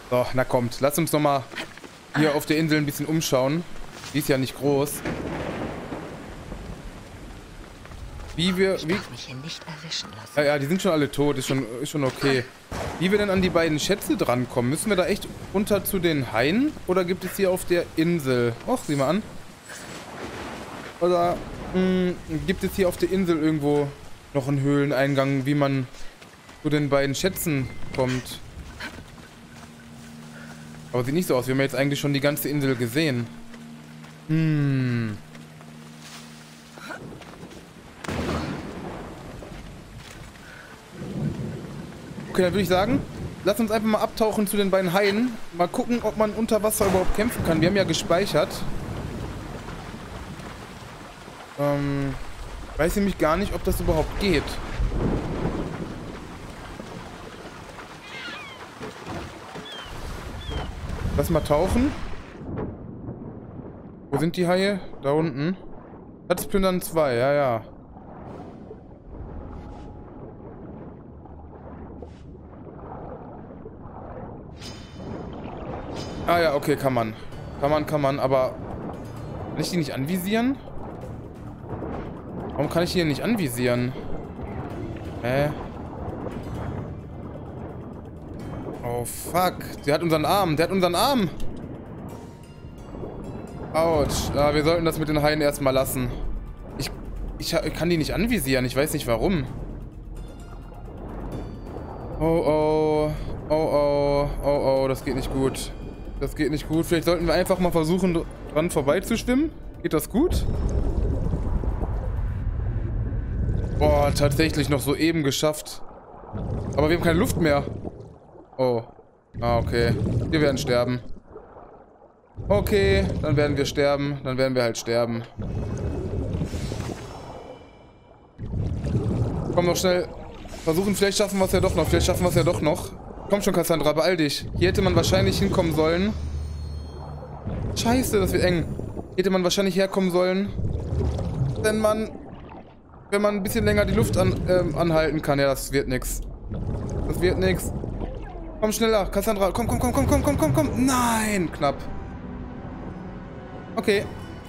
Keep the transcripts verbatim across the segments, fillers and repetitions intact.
So, na kommt. Lass uns nochmal hier auf der Insel ein bisschen umschauen. Die ist ja nicht groß. Wie wir... Ich Wie, darf mich hier nicht erwischen lassen. ja, ja, die sind schon alle tot. Ist schon, ist schon okay. Wie wir denn an die beiden Schätze drankommen? Müssen wir da echt runter zu den Haien? Oder gibt es hier auf der Insel... Och, sieh mal an. Oder mh, gibt es hier auf der Insel irgendwo noch einen Höhleneingang, wie man zu den beiden Schätzen kommt? Aber sieht nicht so aus. Wir haben jetzt eigentlich schon die ganze Insel gesehen. Hm. Okay, dann würde ich sagen, lass uns einfach mal abtauchen zu den beiden Haien. Mal gucken, ob man unter Wasser überhaupt kämpfen kann. Wir haben ja gespeichert. Ähm, weiß nämlich gar nicht, ob das überhaupt geht. Lass mal tauchen. Wo sind die Haie? Da unten. Schatzplündern zwei, ja, ja. Ah ja, okay, kann man. Kann man, kann man, aber... Kann ich die nicht anvisieren? Warum kann ich die hier nicht anvisieren? Hä? Oh, fuck. Der hat unseren Arm. Der hat unseren Arm. Autsch. Ja, wir sollten das mit den Haien erstmal lassen. Ich, ich, ich kann die nicht anvisieren. Ich weiß nicht warum. Oh, oh. Oh, oh. Oh, oh. Das geht nicht gut. Das geht nicht gut. Vielleicht sollten wir einfach mal versuchen, dran vorbeizuschwimmen. Geht das gut? Boah, tatsächlich noch soeben geschafft. Aber wir haben keine Luft mehr. Oh. Ah, okay. Wir werden sterben. Okay, dann werden wir sterben. Dann werden wir halt sterben. Komm noch schnell. Versuchen, vielleicht schaffen wir es ja doch noch. Vielleicht schaffen wir es ja doch noch. Komm schon, Cassandra, beeil dich. Hier hätte man wahrscheinlich hinkommen sollen. Scheiße, das wird eng. Hier hätte man wahrscheinlich herkommen sollen. Wenn man... Wenn man ein bisschen länger die Luft an, ähm, anhalten kann. Ja, das wird nix. Das wird nix. Komm schneller, Cassandra. Komm, komm, komm, komm, komm, komm, komm, komm. Nein, knapp. Okay.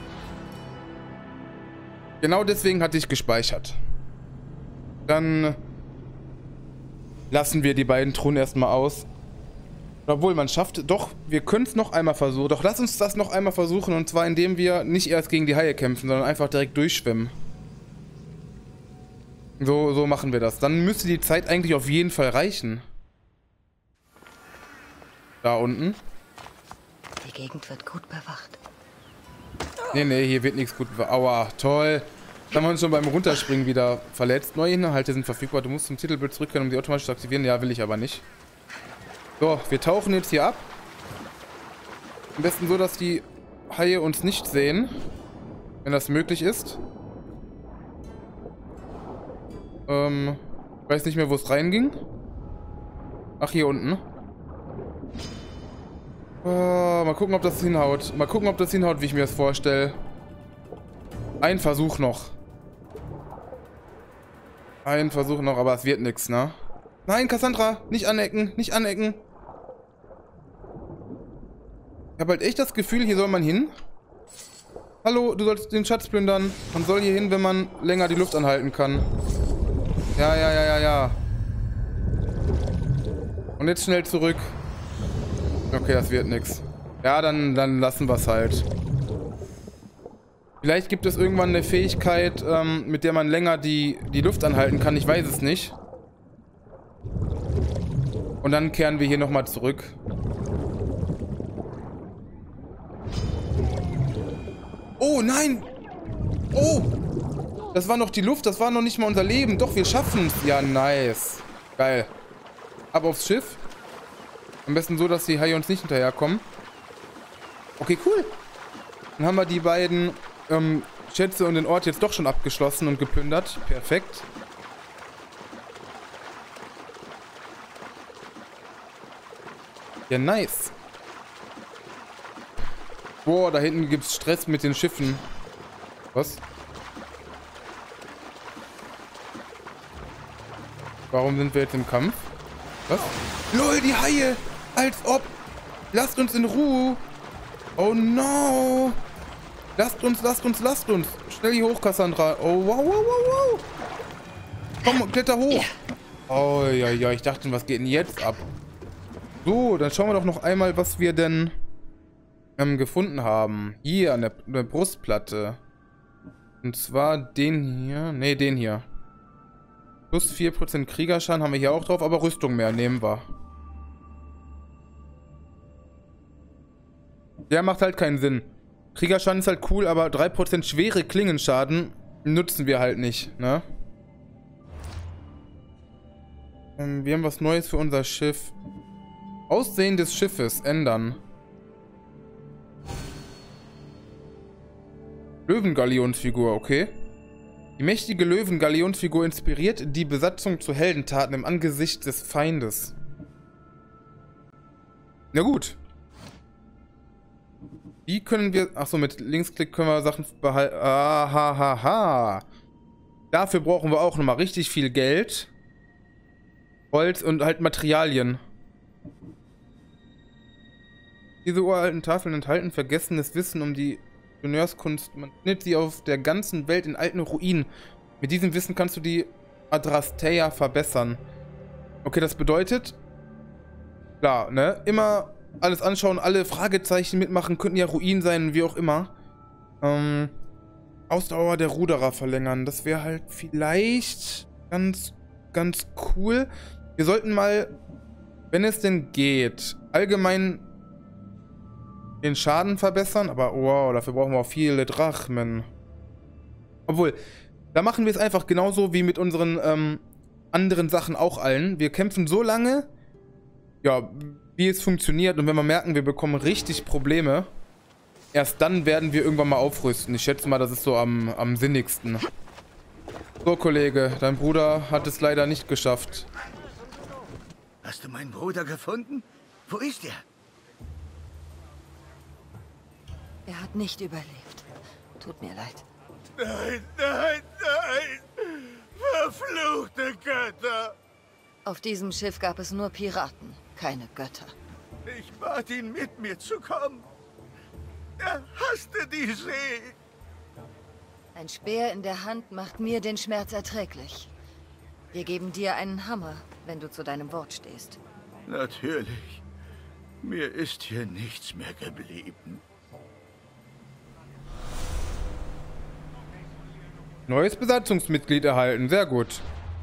Genau deswegen hatte ich gespeichert. Dann lassen wir die beiden Truhen erstmal aus. Obwohl, man schafft... Doch, wir können es noch einmal versuchen. Doch, lass uns das noch einmal versuchen. Und zwar, indem wir nicht erst gegen die Haie kämpfen, sondern einfach direkt durchschwimmen. So, so machen wir das. Dann müsste die Zeit eigentlich auf jeden Fall reichen. Da unten. Die Gegend wird gut bewacht. Nee, nee, hier wird nichts gut. Aua, toll. Dann haben wir uns schon beim Runterspringen wieder verletzt. Neue Inhalte sind verfügbar. Du musst zum Titelbild zurückkehren, um die automatisch zu aktivieren. Ja, will ich aber nicht. So, wir tauchen jetzt hier ab. Am besten so, dass die Haie uns nicht sehen. Wenn das möglich ist. Ähm, weiß nicht mehr, wo es reinging. Ach, hier unten. Oh, mal gucken, ob das hinhaut. Mal gucken, ob das hinhaut, wie ich mir das vorstelle. Ein Versuch noch. Ein Versuch noch, aber es wird nichts, ne? Nein, Cassandra, nicht anecken, nicht anecken. Ich habe halt echt das Gefühl, hier soll man hin. Hallo, du sollst den Schatz plündern. Man soll hier hin, wenn man länger die Luft anhalten kann. Ja, ja, ja, ja, ja. Und jetzt schnell zurück. Okay, das wird nix. Ja, dann, dann lassen wir es halt. Vielleicht gibt es irgendwann eine Fähigkeit, ähm, mit der man länger die, die Luft anhalten kann. Ich weiß es nicht. Und dann kehren wir hier nochmal zurück. Oh, nein! Oh! Das war noch die Luft, das war noch nicht mal unser Leben. Doch, wir schaffen es. Ja, nice. Geil. Ab aufs Schiff. Am besten so, dass die Haie uns nicht hinterherkommen. Okay, cool. Dann haben wir die beiden ähm, Schätze und den Ort jetzt doch schon abgeschlossen und geplündert. Perfekt. Ja, nice. Boah, da hinten gibt es Stress mit den Schiffen. Was? Warum sind wir jetzt im Kampf? Was? LOL, die Haie! Als ob! Lasst uns in Ruhe. Oh no. Lasst uns, lasst uns, lasst uns. Schnell hier hoch, Cassandra. Oh, wow, wow, wow, wow. Komm, kletter hoch. Oh, ja, ja, ich dachte, was geht denn jetzt ab? So, dann schauen wir doch noch einmal, was wir denn ähm, gefunden haben. Hier, an der, der Brustplatte. Und zwar den hier. Ne, den hier. Plus vier Prozent Kriegerschaden haben wir hier auch drauf, aber Rüstung mehr nehmen wir. Der macht halt keinen Sinn. Kriegerschaden ist halt cool, aber drei Prozent schwere Klingenschaden nutzen wir halt nicht, ne? Ähm, wir haben was Neues für unser Schiff. Aussehen des Schiffes ändern. Löwengalionsfigur, okay. Die mächtige Löwengalionsfigur inspiriert die Besatzung zu Heldentaten im Angesicht des Feindes. Na gut. Wie können wir... Achso, mit Linksklick können wir Sachen behalten. Ahahaha. Dafür brauchen wir auch nochmal richtig viel Geld. Holz und halt Materialien. Diese uralten Tafeln enthalten vergessenes Wissen um die Ingenieurskunst. Man findet sie auf der ganzen Welt in alten Ruinen. Mit diesem Wissen kannst du die Adrasteia verbessern. Okay, das bedeutet... Klar, ne? Immer alles anschauen, alle Fragezeichen mitmachen, könnten ja Ruinen sein, wie auch immer. Ähm, Ausdauer der Ruderer verlängern. Das wäre halt vielleicht ganz, ganz cool. Wir sollten mal, wenn es denn geht, allgemein den Schaden verbessern. Aber wow, dafür brauchen wir auch viele Drachmen. Obwohl, da machen wir es einfach genauso wie mit unseren ähm, anderen Sachen auch allen. Wir kämpfen so lange, ja, wie es funktioniert. Und wenn wir merken, wir bekommen richtig Probleme, erst dann werden wir irgendwann mal aufrüsten. Ich schätze mal, das ist so am, am sinnigsten. So, Kollege, dein Bruder hat es leider nicht geschafft. Hast du meinen Bruder gefunden? Wo ist er? Er hat nicht überlebt. Tut mir leid. Nein, nein, nein! Verfluchte Götter! Auf diesem Schiff gab es nur Piraten, keine Götter. Ich bat ihn, mit mir zu kommen. Er hasste die See. Ein Speer in der Hand macht mir den Schmerz erträglich. Wir geben dir einen Hammer, wenn du zu deinem Wort stehst. Natürlich. Mir ist hier nichts mehr geblieben. Neues Besatzungsmitglied erhalten, sehr gut.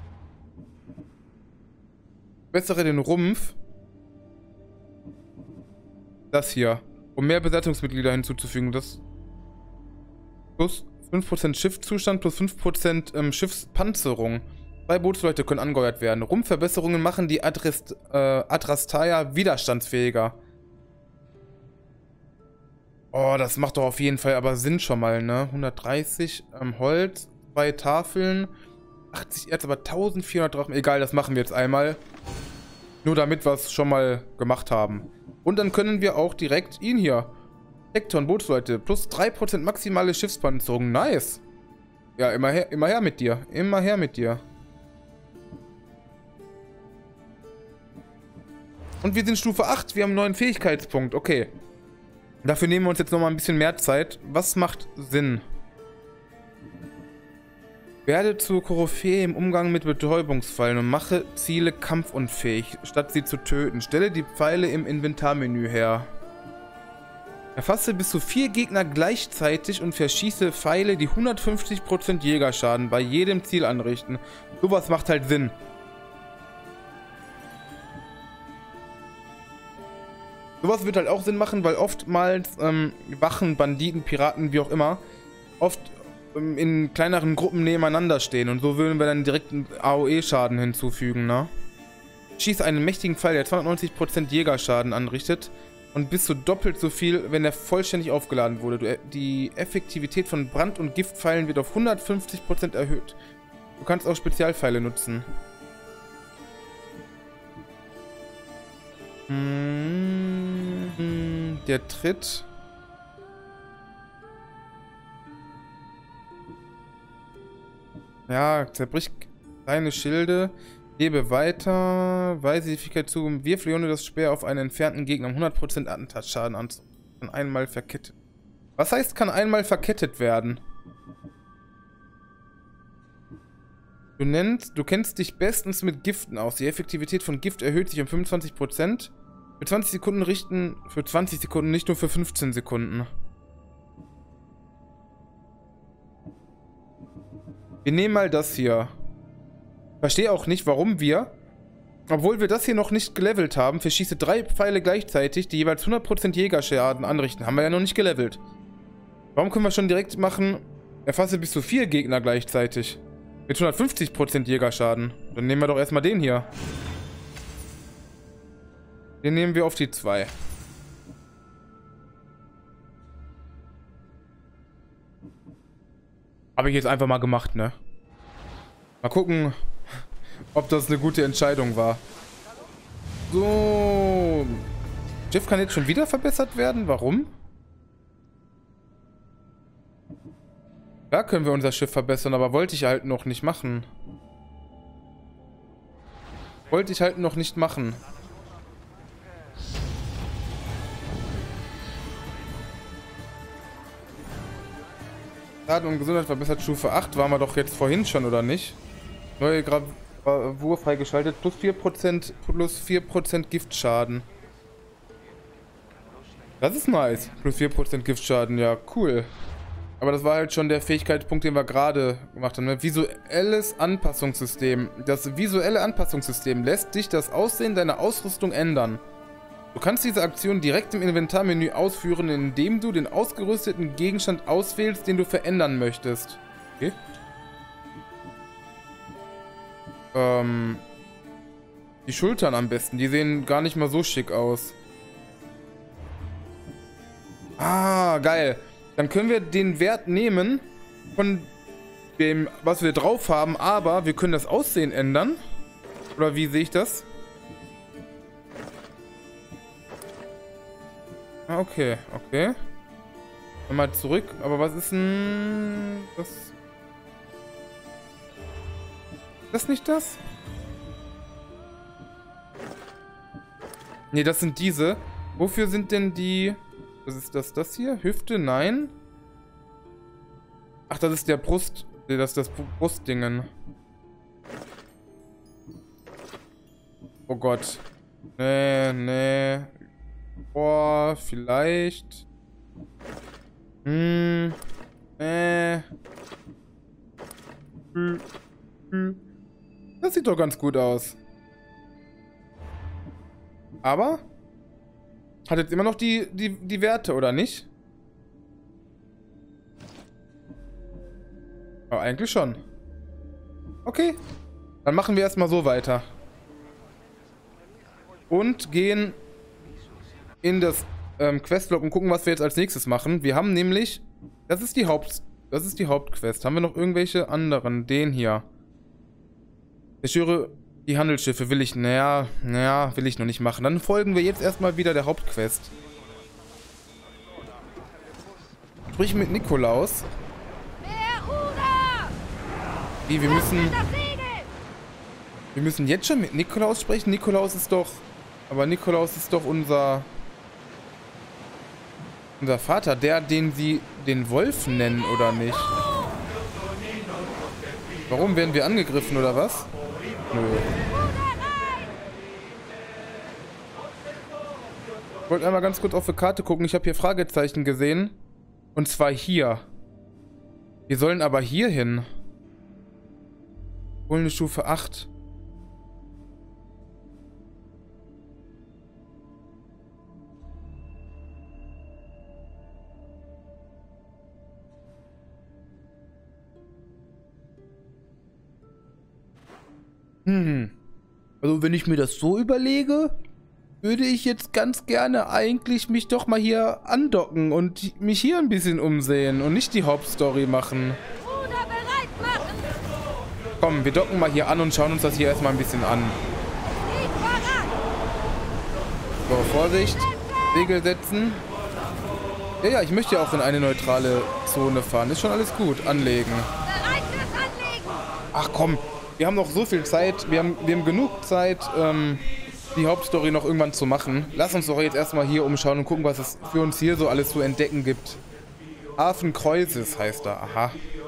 Bessere den Rumpf. Das hier. Um mehr Besatzungsmitglieder hinzuzufügen. Das plus fünf Prozent Schiffszustand plus fünf Prozent ähm, Schiffspanzerung. Zwei Bootsleute können angeheuert werden. Rumpfverbesserungen machen die Adrest, äh, Adrasteia widerstandsfähiger. Oh, das macht doch auf jeden Fall aber Sinn schon mal, ne? hundertdreißig ähm, Holz, zwei Tafeln, achtzig Erz, aber eintausendvierhundert Drachen. Egal, das machen wir jetzt einmal. Nur damit wir es schon mal gemacht haben. Und dann können wir auch direkt ihn hier. Hekton, Bootsleute, plus drei Prozent maximale Schiffspanzerung. Nice. Ja, immer her, immer her mit dir. Immer her mit dir. Und wir sind Stufe acht. Wir haben einen neuen Fähigkeitspunkt. Okay. Dafür nehmen wir uns jetzt nochmal ein bisschen mehr Zeit. Was macht Sinn? Werde zur Koryphäe im Umgang mit Betäubungsfallen und mache Ziele kampfunfähig, statt sie zu töten. Stelle die Pfeile im Inventarmenü her. Erfasse bis zu vier Gegner gleichzeitig und verschieße Pfeile, die hundertfünfzig Prozent Jägerschaden bei jedem Ziel anrichten. Sowas macht halt Sinn. Sowas wird halt auch Sinn machen, weil oftmals ähm, Wachen, Banditen, Piraten, wie auch immer, oft ähm, in kleineren Gruppen nebeneinander stehen. Und so würden wir dann direkt einen A O E-Schaden hinzufügen, ne? Schieß einen mächtigen Pfeil, der zweihundertneunzig Prozent Jägerschaden anrichtet und bis zu doppelt so viel, wenn er vollständig aufgeladen wurde. Du, die Effektivität von Brand- und Giftpfeilen wird auf hundertfünfzig Prozent erhöht. Du kannst auch Spezialpfeile nutzen. Hm, der Tritt. Ja, zerbricht kleine Schilde. Gebe weiter. Weise die Fähigkeit zu. Wirf Leone das Speer auf einen entfernten Gegner, um hundert Prozent Attentatsschaden anzu. Kann einmal verkettet. Was heißt, kann einmal verkettet werden? Du nennst, du kennst dich bestens mit Giften aus. Die Effektivität von Gift erhöht sich um fünfundzwanzig Prozent. Für zwanzig Sekunden richten, für zwanzig Sekunden, nicht nur für fünfzehn Sekunden. Wir nehmen mal das hier. Verstehe auch nicht, warum wir, obwohl wir das hier noch nicht gelevelt haben, verschieße drei Pfeile gleichzeitig, die jeweils hundert Prozent Jägerschaden anrichten. Haben wir ja noch nicht gelevelt. Warum können wir schon direkt machen, erfasse bis zu vier Gegner gleichzeitig? Mit hundertfünfzig Prozent Jägerschaden. Dann nehmen wir doch erstmal den hier. Den nehmen wir auf die zwei. Habe ich jetzt einfach mal gemacht, ne? Mal gucken, ob das eine gute Entscheidung war. So. Jeff kann jetzt schon wieder verbessert werden. Warum? Da können wir unser Schiff verbessern, aber wollte ich halt noch nicht machen. Wollte ich halt noch nicht machen. Schaden und Gesundheit verbessert Stufe acht. Waren wir doch jetzt vorhin schon, oder nicht? Neue Gravur freigeschaltet. Plus vier Prozent, plus vier Prozent Giftschaden. Das ist nice. Plus vier Prozent Giftschaden. Ja, cool. Aber das war halt schon der Fähigkeitspunkt, den wir gerade gemacht haben. Ne? Visuelles Anpassungssystem. Das visuelle Anpassungssystem lässt dich das Aussehen deiner Ausrüstung ändern. Du kannst diese Aktion direkt im Inventarmenü ausführen, indem du den ausgerüsteten Gegenstand auswählst, den du verändern möchtest. Okay. Ähm. Die Schultern am besten. Die sehen gar nicht mal so schick aus. Ah, geil. Dann können wir den Wert nehmen von dem, was wir drauf haben, aber wir können das Aussehen ändern. Oder wie sehe ich das? Ah, okay, okay. Mal zurück. Aber was ist denn das? Ist das nicht das? Ne, das sind diese. Wofür sind denn die... Was ist das? Das hier? Hüfte? Nein. Ach, das ist der Brust... Das ist das Brustdingen. Oh Gott. Nee, nee. Boah, vielleicht. Hm. Äh. Hm. Hm. Das sieht doch ganz gut aus. Aber hat jetzt immer noch die, die, die Werte, oder nicht? Aber eigentlich schon. Okay. Dann machen wir erstmal so weiter. Und gehen in das ähm, Questlog und gucken, was wir jetzt als nächstes machen. Wir haben nämlich... Das ist die Haupt... Das ist die Hauptquest. Haben wir noch irgendwelche anderen? Den hier. Zerstöre die Handelsschiffe. Will ich... Naja, naja, will ich noch nicht machen. Dann folgen wir jetzt erstmal wieder der Hauptquest. Sprich mit Nikolaus. Wie, wir müssen... Wir müssen jetzt schon mit Nikolaus sprechen? Nikolaus ist doch... Aber Nikolaus ist doch unser... Unser Vater, der, den sie den Wolf nennen, oder nicht? Warum werden wir angegriffen, oder was? Nö. Ich wollte einmal ganz kurz auf die Karte gucken. Ich habe hier Fragezeichen gesehen. Und zwar hier. Wir sollen aber hier hin. Wohl eine Stufe acht. Hm. Also wenn ich mir das so überlege, würde ich jetzt ganz gerne eigentlich mich doch mal hier andocken und mich hier ein bisschen umsehen und nicht die Hauptstory machen. Ruder bereit machen. Komm, wir docken mal hier an und schauen uns das hier erstmal ein bisschen an. So, Vorsicht. Segel setzen. Ja, ja, ich möchte ja auch in eine neutrale Zone fahren. Ist schon alles gut. Anlegen. Bereit fürs Anlegen. Ach komm. Wir haben noch so viel Zeit. Wir haben, wir haben genug Zeit, ähm, die Hauptstory noch irgendwann zu machen. Lass uns doch jetzt erstmal hier umschauen und gucken, was es für uns hier so alles zu entdecken gibt. Hafen Kreuses heißt er. Aha.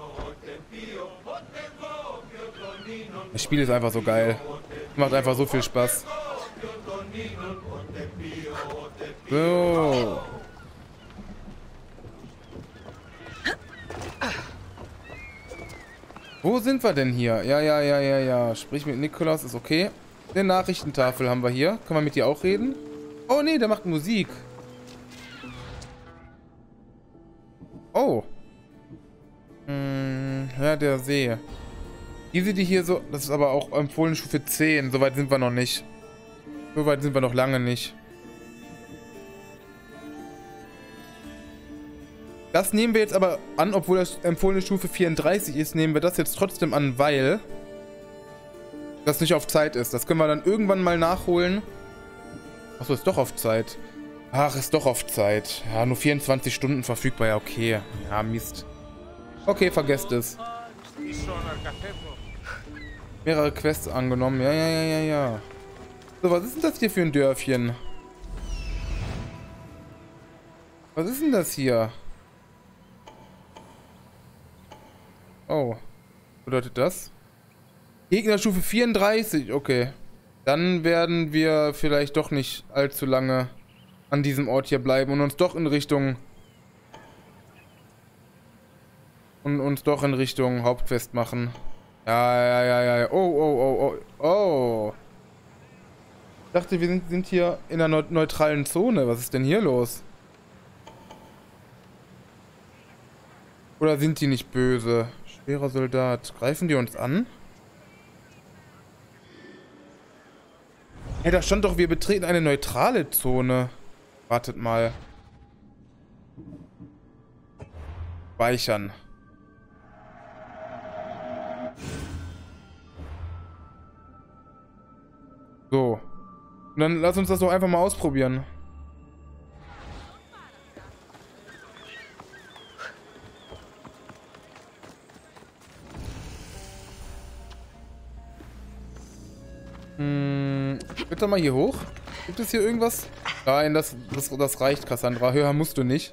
Das Spiel ist einfach so geil. Macht einfach so viel Spaß. So. Wo sind wir denn hier? Ja, ja, ja, ja, ja. Sprich mit Nikolaus, ist okay. Eine Nachrichtentafel haben wir hier. Kann man mit dir auch reden? Oh, nee, der macht Musik. Oh. Hm, ja, der See. Diese, die hier so... Das ist aber auch empfohlene Stufe zehn. Soweit sind wir noch nicht. Soweit sind wir noch lange nicht. Das nehmen wir jetzt aber an, obwohl das empfohlene Stufe vierunddreißig ist, nehmen wir das jetzt trotzdem an, weil das nicht auf Zeit ist. Das können wir dann irgendwann mal nachholen. Achso, ist doch auf Zeit. Ach, ist doch auf Zeit. Ja, nur vierundzwanzig Stunden verfügbar. Ja, okay. Ja, Mist. Okay, vergesst es. Mehrere Quests angenommen. Ja, ja, ja, ja, ja. So, was ist denn das hier für ein Dörfchen? Was ist denn das hier? Oh. Was bedeutet das? Gegnerstufe vierunddreißig. Okay. Dann werden wir vielleicht doch nicht allzu lange an diesem Ort hier bleiben und uns doch in Richtung... Und uns doch in Richtung Hauptquest machen. Ja, ja, ja, ja. Oh, oh, oh, oh. Oh. Ich dachte, wir sind, sind hier in einer neutralen Zone. Was ist denn hier los? Oder sind die nicht böse? Schwerer Soldat. Greifen die uns an? Hey, da stand doch, wir betreten eine neutrale Zone. Wartet mal. Speichern. So. Und dann lass uns das doch einfach mal ausprobieren. Hm, bitte mal hier hoch. Gibt es hier irgendwas? Nein, das, das, das reicht, Cassandra. Höher musst du nicht.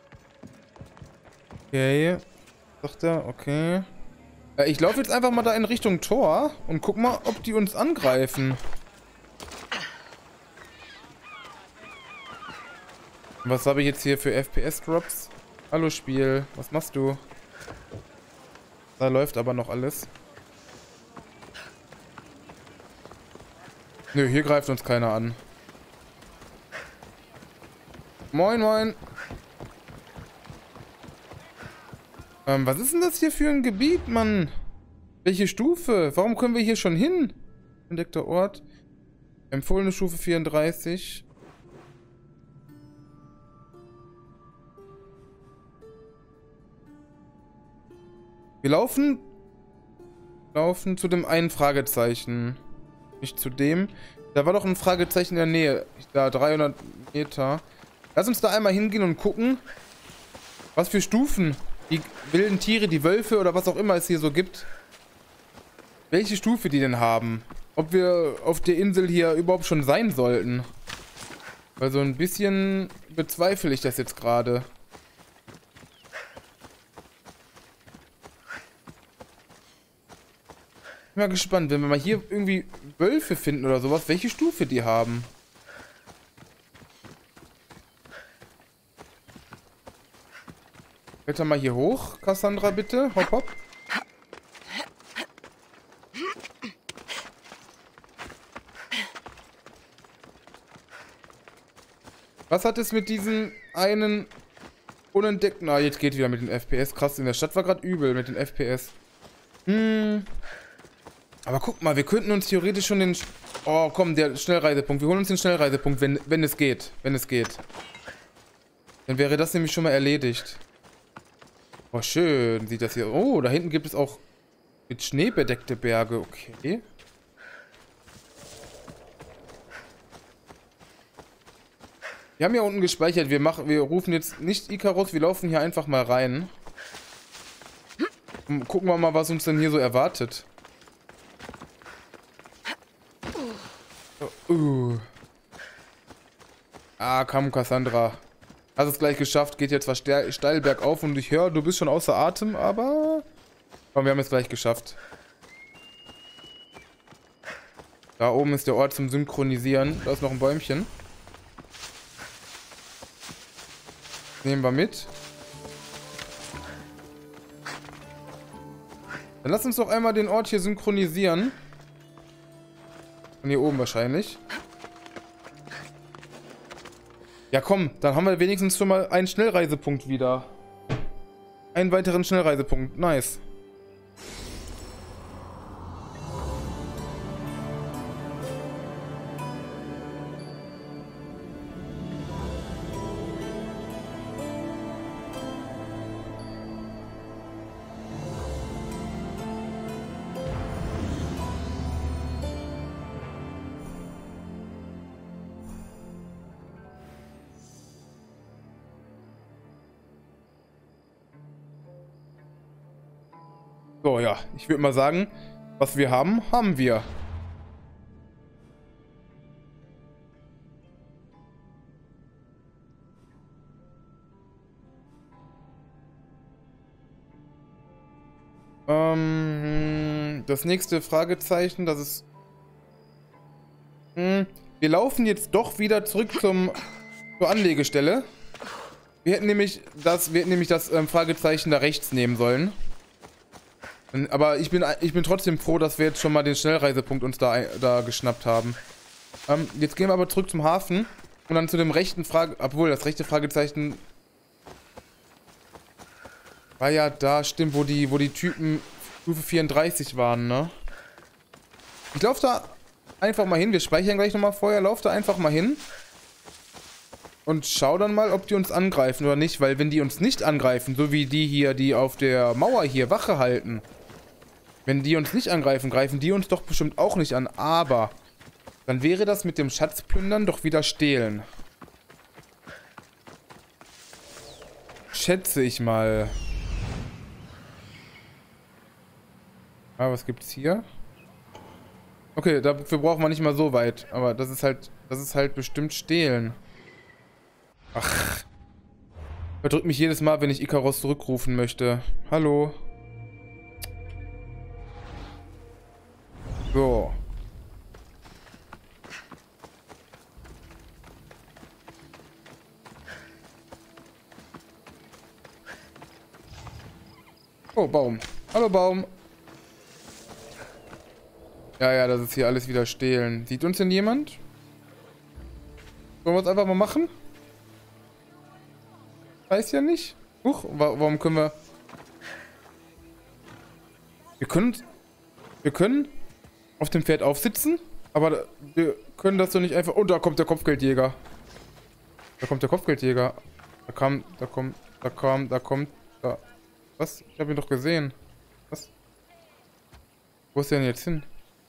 Okay. Sagt er, okay. Ja, ich laufe jetzt einfach mal da in Richtung Tor und guck mal, ob die uns angreifen. Was habe ich jetzt hier für F P S-Drops? Hallo Spiel, was machst du? Da läuft aber noch alles. Nö, hier greift uns keiner an. Moin, moin. Ähm, was ist denn das hier für ein Gebiet, Mann? Welche Stufe? Warum können wir hier schon hin? Entdeckter Ort. Empfohlene Stufe vierunddreißig. Wir laufen... Laufen zu dem einen Fragezeichen. Nicht zu dem. Da war doch ein Fragezeichen in der Nähe. Da, dreihundert Meter. Lass uns da einmal hingehen und gucken, was für Stufen die wilden Tiere, die Wölfe oder was auch immer es hier so gibt, welche Stufe die denn haben. Ob wir auf der Insel hier überhaupt schon sein sollten. Weil so ein bisschen bezweifle ich das jetzt gerade. Ich bin mal gespannt, wenn wir mal hier irgendwie Wölfe finden oder sowas, welche Stufe die haben. Kletter mal hier hoch, Cassandra, bitte. Hopp, hopp. Was hat es mit diesem einen unentdeckten... Ah, jetzt geht wieder mit den F P S. Krass, in der Stadt war gerade übel mit den F P S. Hm... Aber guck mal, wir könnten uns theoretisch schon den... Oh, komm, der Schnellreisepunkt. Wir holen uns den Schnellreisepunkt, wenn, wenn es geht. Wenn es geht. Dann wäre das nämlich schon mal erledigt. Oh, schön sieht das hier... Oh, da hinten gibt es auch mit Schnee bedeckte Berge. Okay. Wir haben ja unten gespeichert. Wir, machen, wir rufen jetzt nicht Icarus. Wir laufen hier einfach mal rein. Und gucken wir mal, was uns denn hier so erwartet. Oh. Ah, komm, Cassandra. Hast es gleich geschafft. Geht jetzt zwar steil bergauf und ich höre, du bist schon außer Atem, aber... Komm, wir haben es gleich geschafft. Da oben ist der Ort zum Synchronisieren. Da ist noch ein Bäumchen. Nehmen wir mit. Dann lass uns doch einmal den Ort hier synchronisieren. Von hier oben wahrscheinlich. Ja komm, dann haben wir wenigstens schon mal einen Schnellreisepunkt wieder. Einen weiteren Schnellreisepunkt. Nice. So, ja, ich würde mal sagen, was wir haben, haben wir. Ähm, das nächste Fragezeichen, das ist... Hm, wir laufen jetzt doch wieder zurück zum, zur Anlegestelle. Wir hätten nämlich das, wir hätten nämlich das ähm, Fragezeichen da rechts nehmen sollen. Aber ich bin, ich bin trotzdem froh, dass wir jetzt schon mal den Schnellreisepunkt uns da, da geschnappt haben. Ähm, jetzt gehen wir aber zurück zum Hafen und dann zu dem rechten Frage... Obwohl, das rechte Fragezeichen war ja da, stimmt, wo die, wo die Typen Stufe vierunddreißig waren, ne? Ich laufe da einfach mal hin. Wir speichern gleich nochmal vorher. Lauf da einfach mal hin. Und schau dann mal, ob die uns angreifen oder nicht. Weil wenn die uns nicht angreifen, so wie die hier, die auf der Mauer hier Wache halten... Wenn die uns nicht angreifen, greifen die uns doch bestimmt auch nicht an. Aber dann wäre das mit dem Schatzplündern doch wieder stehlen. Schätze ich mal. Ah, was gibt's hier? Okay, dafür braucht man nicht mal so weit. Aber das ist halt, das ist halt bestimmt stehlen. Ach. Verdrückt mich jedes Mal, wenn ich Ikaros zurückrufen möchte. Hallo. So. Oh, Baum. Hallo, Baum. Ja, ja, das ist hier alles wieder stehlen. Sieht uns denn jemand? Wollen wir es einfach mal machen? Weiß ja nicht. Huch, warum können wir... Wir können... Wir können... auf dem Pferd aufsitzen, aber wir können das doch nicht einfach... Oh, da kommt der Kopfgeldjäger. Da kommt der Kopfgeldjäger. Da kam, da kommt, da kam, da kommt, da... Was? Ich habe ihn doch gesehen. Was? Wo ist der denn jetzt hin?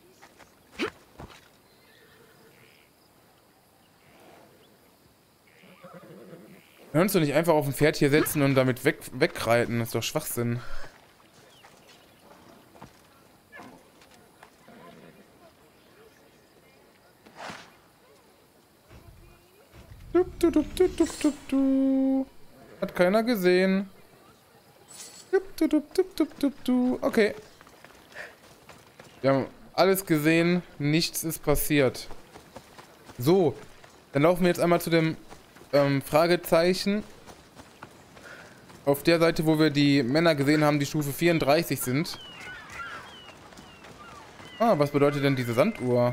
Wir können uns doch nicht einfach auf dem Pferd hier setzen und damit weg, wegreiten. Das ist doch Schwachsinn. Du, du, du, du, du, du, du. Hat keiner gesehen. Du, du, du, du, du, du, du. Okay. Wir haben alles gesehen. Nichts ist passiert. So. Dann laufen wir jetzt einmal zu dem ähm, Fragezeichen. Auf der Seite, wo wir die Männer gesehen haben, die Stufe vierunddreißig sind. Ah, was bedeutet denn diese Sanduhr?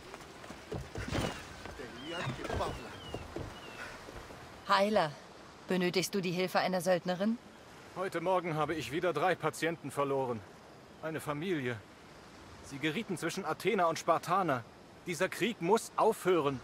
Heiler, benötigst du die Hilfe einer Söldnerin? Heute Morgen habe ich wieder drei Patienten verloren. Eine Familie. Sie gerieten zwischen Athener und Spartaner. Dieser Krieg muss aufhören.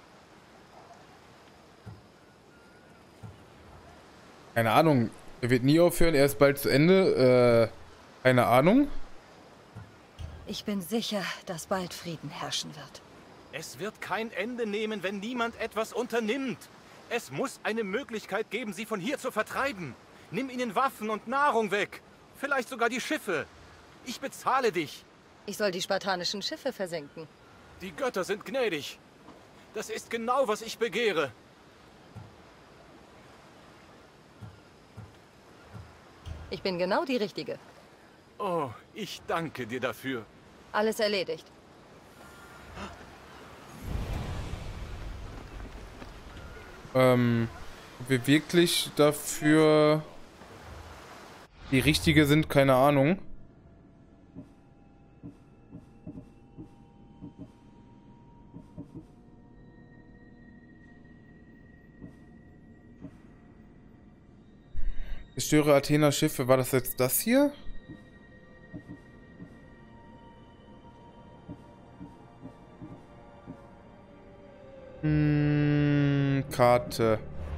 Keine Ahnung. Er wird nie aufhören. Er ist bald zu Ende. Äh, keine Ahnung. Ich bin sicher, dass bald Frieden herrschen wird. Es wird kein Ende nehmen, wenn niemand etwas unternimmt. Es muss eine Möglichkeit geben, sie von hier zu vertreiben. Nimm ihnen Waffen und Nahrung weg. Vielleicht sogar die Schiffe. Ich bezahle dich. Ich soll die spartanischen Schiffe versenken. Die Götter sind gnädig. Das ist genau, was ich begehre. Ich bin genau die Richtige. Oh, ich danke dir dafür. Alles erledigt. Ähm, ob wir wirklich dafür die Richtige sind, keine Ahnung. Ich störe Athener Schiffe. War das jetzt das hier? Hm, Karte.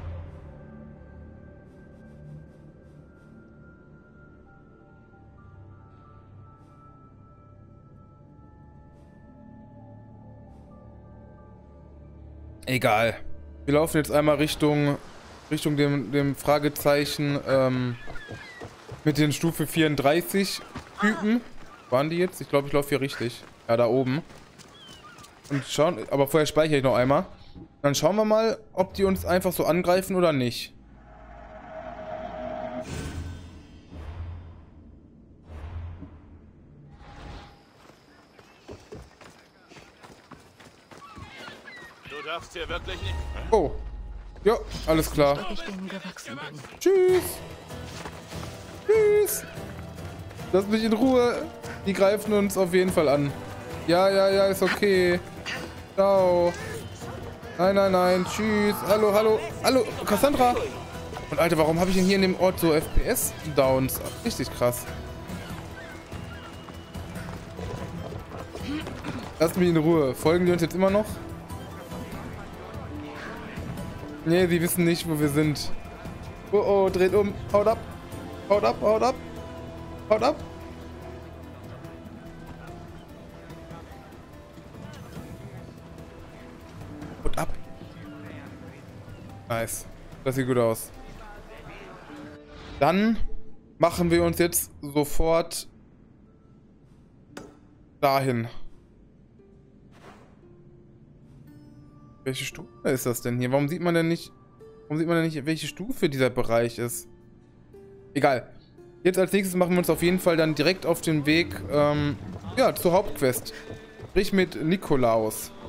Egal. Wir laufen jetzt einmal Richtung Richtung dem, dem Fragezeichen ähm, mit den Stufe vierunddreißig Typen. Waren die jetzt? Ich glaube, ich laufe hier richtig. Ja, da oben. Und schauen, aber vorher speichere ich noch einmal. Dann schauen wir mal, ob die uns einfach so angreifen oder nicht. Du darfst hier wirklich nicht... Oh. Ja, alles klar. Ob ich denen gewachsen bin. Tschüss. Tschüss. Lass mich in Ruhe. Die greifen uns auf jeden Fall an. Ja, ja, ja, ist okay. Ciao. Nein, nein, nein. Tschüss. Hallo, hallo. Hallo, Cassandra. Und Alter, warum habe ich denn hier in dem Ort so F P S-Downs? Richtig krass. Lasst mich in Ruhe. Folgen die uns jetzt immer noch? Nee, sie wissen nicht, wo wir sind. Oh, oh, dreht um. Haut ab. Haut ab, haut ab. Haut ab. Haut ab. Nice. Das sieht gut aus. Dann machen wir uns jetzt sofort dahin. Welche Stufe ist das denn hier? Warum sieht man denn nicht, warum sieht man denn nicht, welche Stufe dieser Bereich ist? Egal. Jetzt als nächstes machen wir uns auf jeden Fall dann direkt auf den Weg, ähm, ja, zur Hauptquest. Sprich mit Nikolaus.